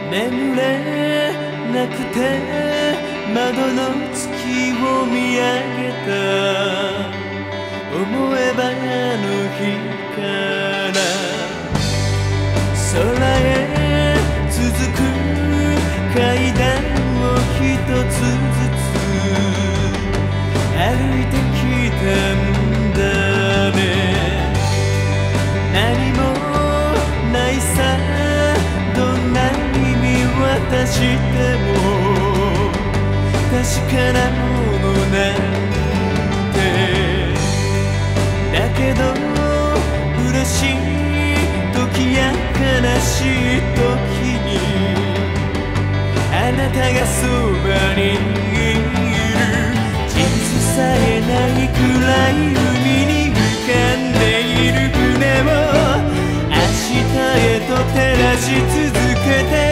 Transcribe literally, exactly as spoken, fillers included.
眠れなくて窓の月を見上げた。思えばあの日から空へ続く階段を一つずつ歩いてきたんだね。何もないさ、どんなに見渡しても確かなものなんて。だけど嬉しい時や悲しい時にあなたがそばにいる。地図さえないくらい海に浮かんでいる船を明日へと照らし続けて